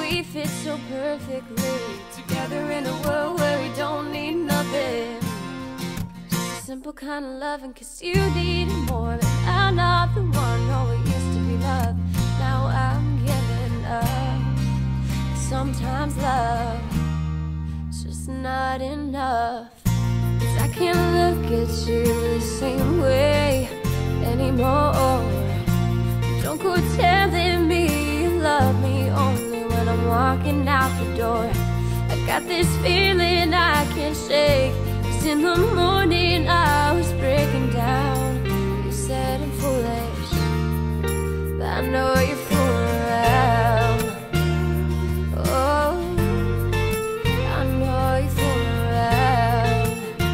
we fit so perfectly together in a world where we don't need nothing. Just a simple kind of loving, 'cause you need it more. But I'm not the one, no, it used to be love. Now I'm giving up. Sometimes love is just not enough. 'Cause I can't look at you the same way anymore. Don't go telling me you love me only when I'm walking out the door. I got this feeling I can't shake, 'cause in the morning I was breaking down. You said I'm foolish, but I know you're fooling around. Oh, I know you're fooling around.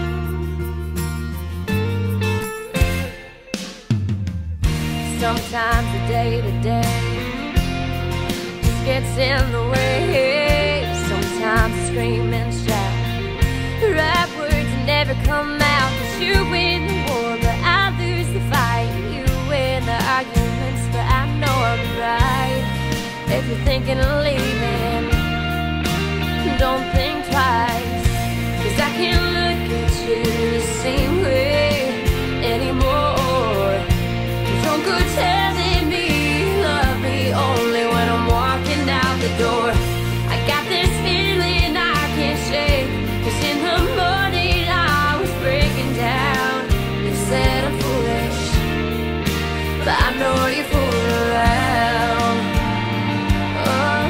Sometimes the day-to-day just gets in the way. Sometimes I scream and shout, the right words never come out. 'Cause you win the war, but I lose the fight. You win the arguments, but I know I'm right. If you're thinking of leaving, don't think twice. 'Cause I can't look at you the same way anymore. Don't go telling me you love me only when I'm walking out the door. I got this feeling I can't shake, 'cause in the morning I was breaking down. You said I'm foolish, but I know you're fooling around. Oh,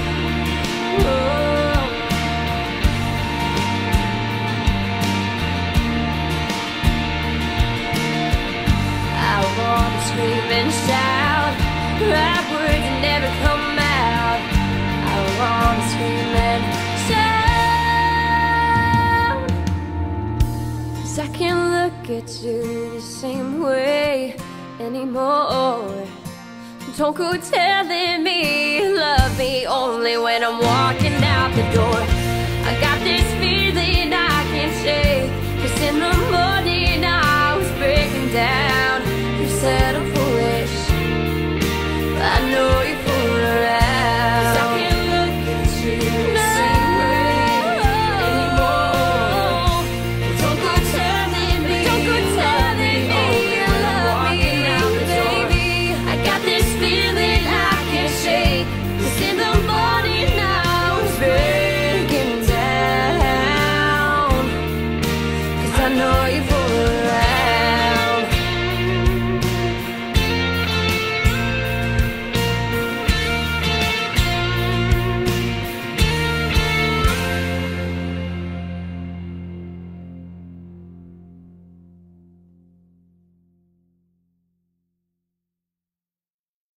oh. I wanna scream and shout, right words never come out. I wanna scream and shout, 'cause I can't look at you the same way anymore. Don't go telling me you love me only when I'm walking out the door. I got this feeling I can't shake, 'cause in the morning I was breaking down. You said I'm foolish, but I know you're fooling around. 'Cause I can't look at you the same way anymore. Don't go telling me you love me, baby. I got this feeling I can't shake, 'cause in the morning I was breaking down. 'Cause I know you're fooling